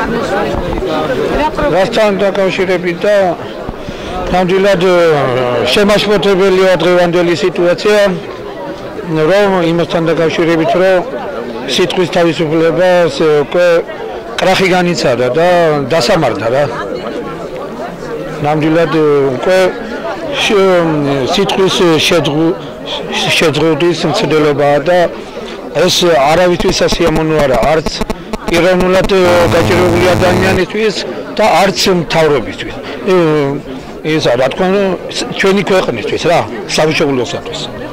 რასთან დაკავშირებით და ნამდვილად შემაშფოთებელია დღევანდელი სიტუაცია, რომ იმასთან დაკავშირებით, რომ სიტყვის თავისუფლებას უკვე კრახი განიცადა და დასამართა რა. ნამდვილად უკვე სიტყვის შეძღუდის მცდელობაა და ეს არავისთვის სასიამოვნო არა, არც პიროვნულად გაჭირვებული ადამიანისთვის და არც მთავრობისთვის. ისა რა თქმა უნდა ჩვენი ქვეყნისთვის რა, სამშობლოსათვის.